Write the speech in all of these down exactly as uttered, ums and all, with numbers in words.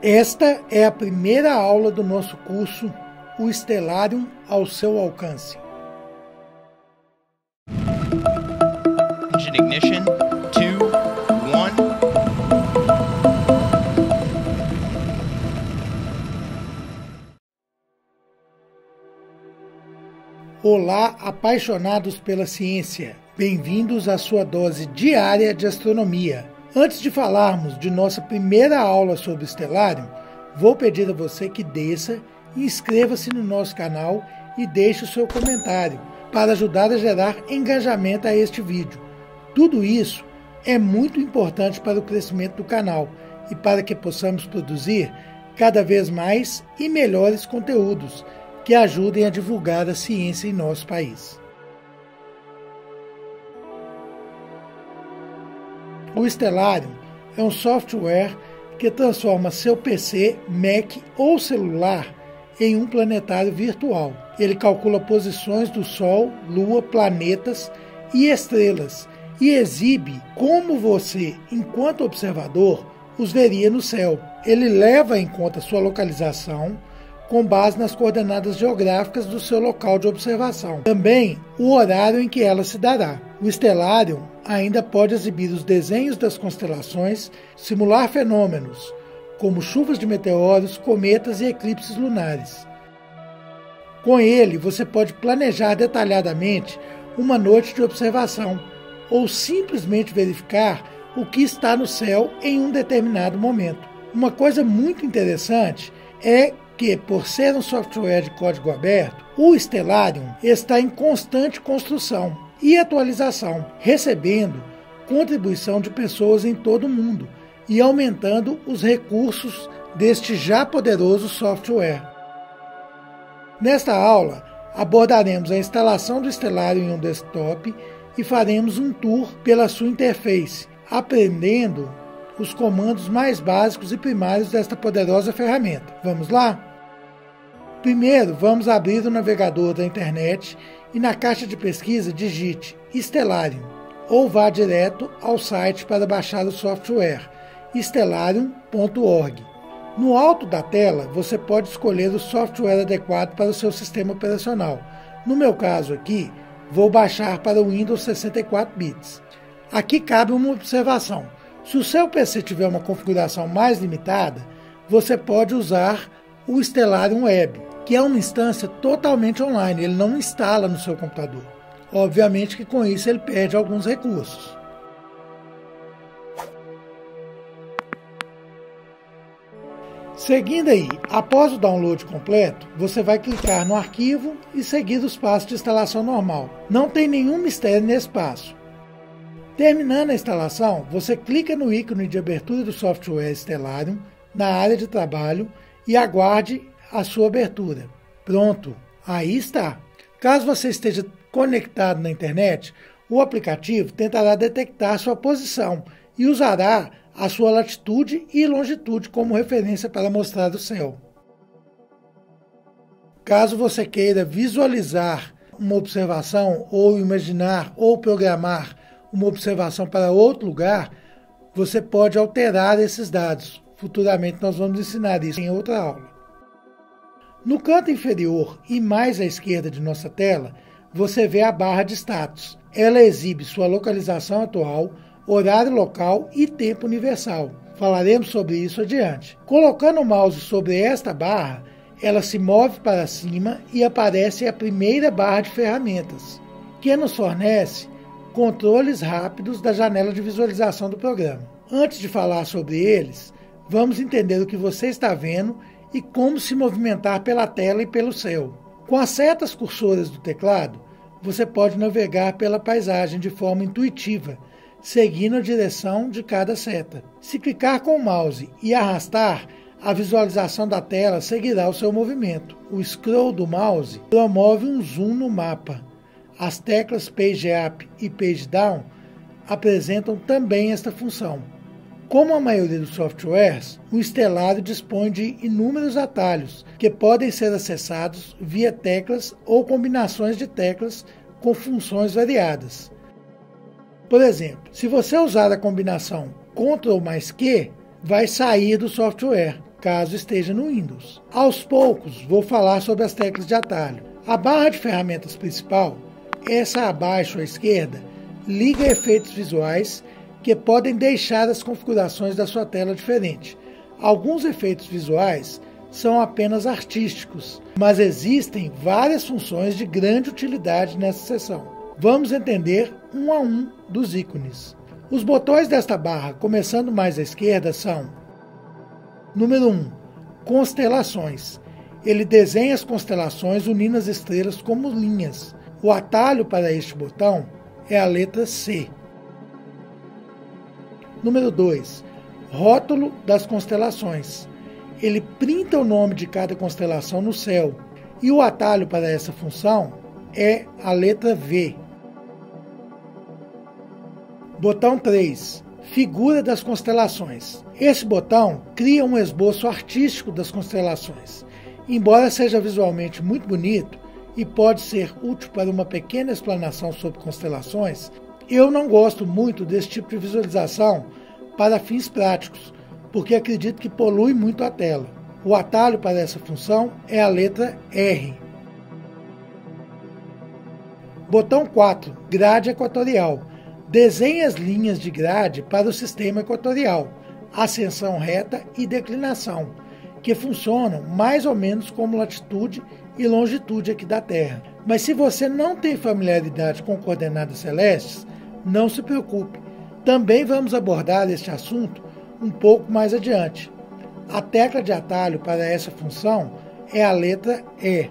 Esta é a primeira aula do nosso curso, o Stellarium ao seu alcance. Engine ignition, two, one. Olá, apaixonados pela ciência. Bem-vindos à sua dose diária de astronomia. Antes de falarmos de nossa primeira aula sobre o Stellarium, vou pedir a você que desça e inscreva-se no nosso canal e deixe o seu comentário para ajudar a gerar engajamento a este vídeo. Tudo isso é muito importante para o crescimento do canal e para que possamos produzir cada vez mais e melhores conteúdos que ajudem a divulgar a ciência em nosso país. O Stellarium é um software que transforma seu P C, Mac ou celular em um planetário virtual. Ele calcula posições do Sol, Lua, planetas e estrelas e exibe como você, enquanto observador, os veria no céu. Ele leva em conta sua localização com base nas coordenadas geográficas do seu local de observação. Também o horário em que ela se dará. O Stellarium ainda pode exibir os desenhos das constelações, simular fenômenos como chuvas de meteoros, cometas e eclipses lunares. Com ele, você pode planejar detalhadamente uma noite de observação ou simplesmente verificar o que está no céu em um determinado momento. Uma coisa muito interessante é que, por ser um software de código aberto, o Stellarium está em constante construção e atualização, recebendo contribuição de pessoas em todo o mundo e aumentando os recursos deste já poderoso software. Nesta aula, abordaremos a instalação do Stellarium em um desktop e faremos um tour pela sua interface, aprendendo os comandos mais básicos e primários desta poderosa ferramenta. Vamos lá? Primeiro, vamos abrir o navegador da internet e na caixa de pesquisa digite Stellarium ou vá direto ao site para baixar o software stellarium ponto org. No alto da tela, você pode escolher o software adequado para o seu sistema operacional. No meu caso aqui, vou baixar para o Windows sessenta e quatro bits. Aqui cabe uma observação. Se o seu P C tiver uma configuração mais limitada, você pode usar o Stellarium Web, que é uma instância totalmente online, ele não instala no seu computador. Obviamente que com isso ele perde alguns recursos. Seguindo aí, após o download completo, você vai clicar no arquivo e seguir os passos de instalação normal. Não tem nenhum mistério nesse passo. Terminando a instalação, você clica no ícone de abertura do software Stellarium na área de trabalho e aguarde a sua abertura. Pronto, aí está. Caso você esteja conectado na internet, o aplicativo tentará detectar sua posição e usará a sua latitude e longitude como referência para mostrar o céu. Caso você queira visualizar uma observação ou imaginar ou programar uma observação para outro lugar, você pode alterar esses dados. Futuramente nós vamos ensinar isso em outra aula. No canto inferior e mais à esquerda de nossa tela, você vê a barra de status. Ela exibe sua localização atual, horário local e tempo universal. Falaremos sobre isso adiante. Colocando o mouse sobre esta barra, ela se move para cima e aparece a primeira barra de ferramentas, que nos fornece controles rápidos da janela de visualização do programa. Antes de falar sobre eles, vamos entender o que você está vendo e como se movimentar pela tela e pelo céu. Com as setas cursoras do teclado, você pode navegar pela paisagem de forma intuitiva, seguindo a direção de cada seta. Se clicar com o mouse e arrastar, a visualização da tela seguirá o seu movimento. O scroll do mouse promove um zoom no mapa. As teclas Page Up e Page Down apresentam também esta função. Como a maioria dos softwares, o Stellarium dispõe de inúmeros atalhos que podem ser acessados via teclas ou combinações de teclas com funções variadas. Por exemplo, se você usar a combinação Ctrl mais Q, vai sair do software. caso esteja no Windows. Aos poucos, vou falar sobre as teclas de atalho. A barra de ferramentas principal, essa abaixo à esquerda, liga efeitos visuais que podem deixar as configurações da sua tela diferente. Alguns efeitos visuais são apenas artísticos, mas existem várias funções de grande utilidade nessa seção. Vamos entender um a um dos ícones. Os botões desta barra, começando mais à esquerda, são: número um, constelações. Ele desenha as constelações unindo as estrelas como linhas. O atalho para este botão é a letra C. Número dois, rótulo das constelações. Ele printa o nome de cada constelação no céu. E o atalho para essa função é a letra V. Botão três, figura das constelações. Esse botão cria um esboço artístico das constelações. Embora seja visualmente muito bonito e pode ser útil para uma pequena explanação sobre constelações, eu não gosto muito desse tipo de visualização para fins práticos, porque acredito que polui muito a tela. O atalho para essa função é a letra R. Botão quatro, grade equatorial. Desenhe as linhas de grade para o sistema equatorial, ascensão reta e declinação, que funcionam mais ou menos como latitude e longitude aqui da Terra. Mas se você não tem familiaridade com coordenadas celestes, não se preocupe. Também vamos abordar este assunto um pouco mais adiante. A tecla de atalho para essa função é a letra E.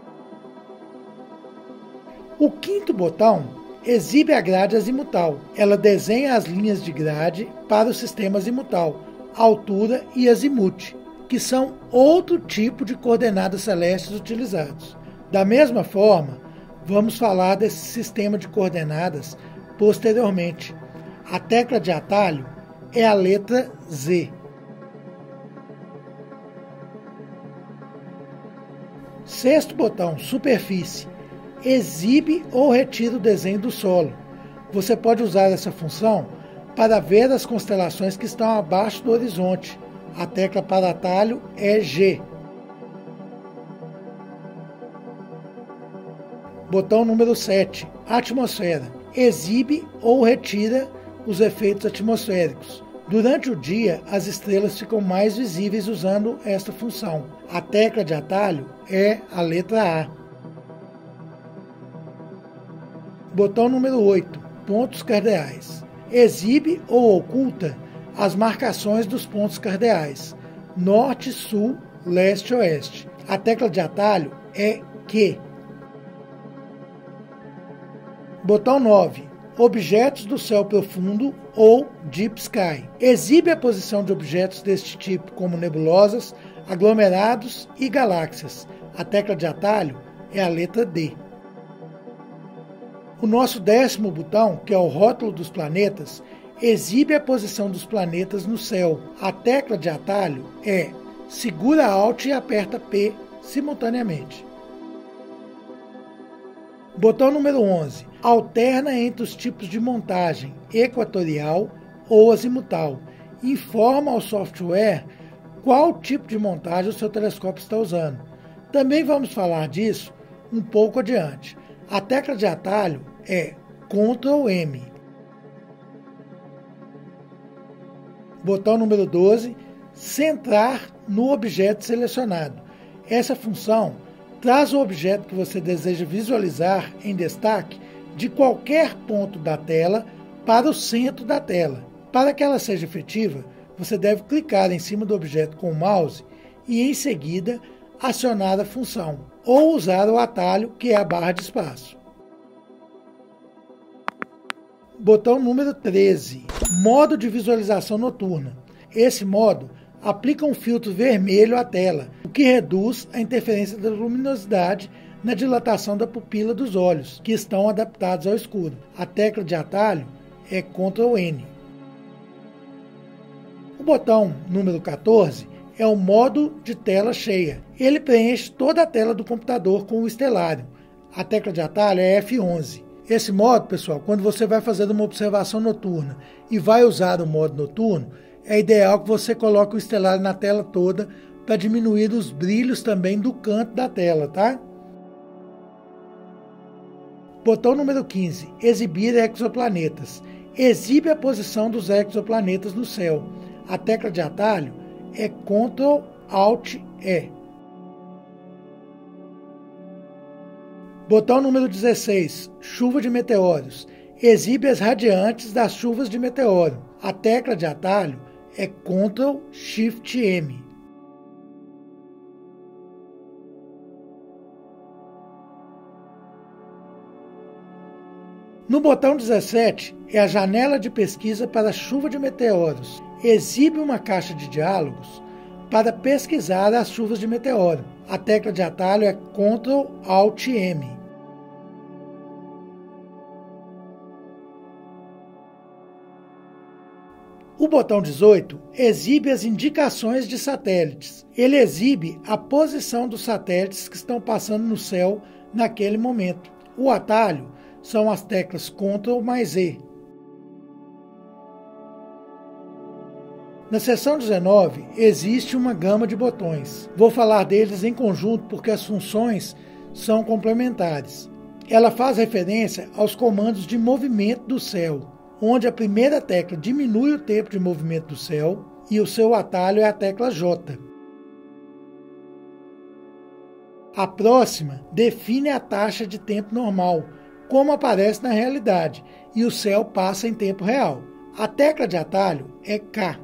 O quinto botão exibe a grade azimutal. Ela desenha as linhas de grade para o sistema azimutal, altura e azimute, que são outro tipo de coordenadas celestes utilizados. Da mesma forma, vamos falar desse sistema de coordenadas posteriormente. A tecla de atalho é a letra Z. Sexto botão, superfície. Exibe ou retira o desenho do solo. Você pode usar essa função para ver as constelações que estão abaixo do horizonte. A tecla para atalho é G. Botão número sete, atmosfera. Exibe ou retira os efeitos atmosféricos. Durante o dia, as estrelas ficam mais visíveis usando esta função. A tecla de atalho é a letra A. Botão número oito, pontos cardeais. Exibe ou oculta as marcações dos pontos cardeais, norte, sul, leste e oeste. A tecla de atalho é Q. Botão nove, objetos do céu profundo ou Deep Sky. Exibe a posição de objetos deste tipo, como nebulosas, aglomerados e galáxias. A tecla de atalho é a letra D. O nosso décimo botão, que é o rótulo dos planetas, exibe a posição dos planetas no céu. A tecla de atalho é segura Alt e aperta P simultaneamente. Botão número onze. Alterna entre os tipos de montagem equatorial ou azimutal. Informa ao software qual tipo de montagem o seu telescópio está usando. Também vamos falar disso um pouco adiante. A tecla de atalho é control M. Botão número doze, centrar no objeto selecionado. Essa função traz o objeto que você deseja visualizar em destaque de qualquer ponto da tela para o centro da tela. Para que ela seja efetiva, você deve clicar em cima do objeto com o mouse e, em seguida, acionar a função, ou usar o atalho, que é a barra de espaço. Botão número treze, modo de visualização noturna. Esse modo aplica um filtro vermelho à tela, o que reduz a interferência da luminosidade na dilatação da pupila dos olhos, que estão adaptados ao escuro. A tecla de atalho é control N. O botão número quatorze é o modo de tela cheia. Ele preenche toda a tela do computador com o estelário. A tecla de atalho é F onze. Esse modo, pessoal, quando você vai fazer uma observação noturna e vai usar o modo noturno, é ideal que você coloque o Stellarium na tela toda para diminuir os brilhos também do canto da tela, tá? Botão número quinze, exibir exoplanetas. Exibe a posição dos exoplanetas no céu. A tecla de atalho é control alt E. Botão número dezesseis, chuva de meteoros. Exibe as radiantes das chuvas de meteoro. A tecla de atalho é control shift M. No botão dezessete é a janela de pesquisa para chuva de meteoros. Exibe uma caixa de diálogos para pesquisar as chuvas de meteoro. A tecla de atalho é control alt M. O botão dezoito exibe as indicações de satélites. Ele exibe a posição dos satélites que estão passando no céu naquele momento. O atalho são as teclas control mais E. Na seção dezenove, existe uma gama de botões. Vou falar deles em conjunto porque as funções são complementares. Ela faz referência aos comandos de movimento do céu, onde a primeira tecla diminui o tempo de movimento do céu e o seu atalho é a tecla J. A próxima define a taxa de tempo normal, como aparece na realidade, e o céu passa em tempo real. A tecla de atalho é K.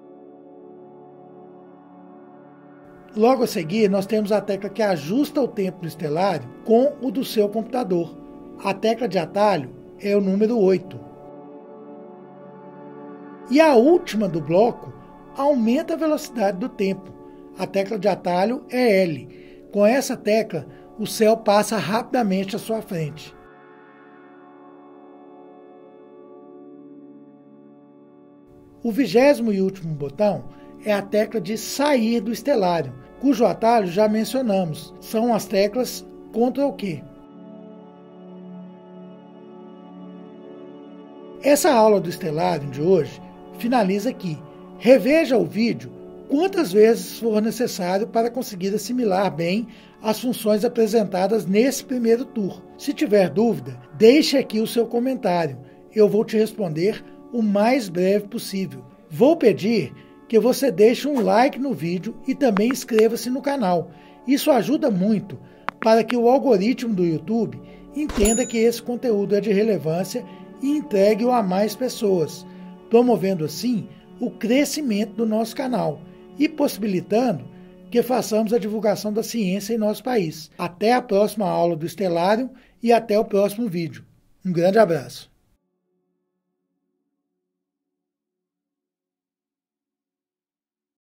Logo a seguir, nós temos a tecla que ajusta o tempo do Stellarium com o do seu computador. A tecla de atalho é o número oito. E a última do bloco aumenta a velocidade do tempo. A tecla de atalho é L. Com essa tecla, o céu passa rapidamente à sua frente. O vigésimo e último botão é a tecla de sair do Stellarium, cujo atalho já mencionamos. São as teclas control Q. Essa aula do Stellarium de hoje finaliza aqui. Reveja o vídeo quantas vezes for necessário para conseguir assimilar bem as funções apresentadas nesse primeiro tour. Se tiver dúvida, deixe aqui o seu comentário. Eu vou te responder o mais breve possível. Vou pedir que você deixe um like no vídeo e também inscreva-se no canal. Isso ajuda muito para que o algoritmo do YouTube entenda que esse conteúdo é de relevância e entregue-o a mais pessoas, promovendo assim o crescimento do nosso canal e possibilitando que façamos a divulgação da ciência em nosso país. Até a próxima aula do Stellarium e até o próximo vídeo. Um grande abraço.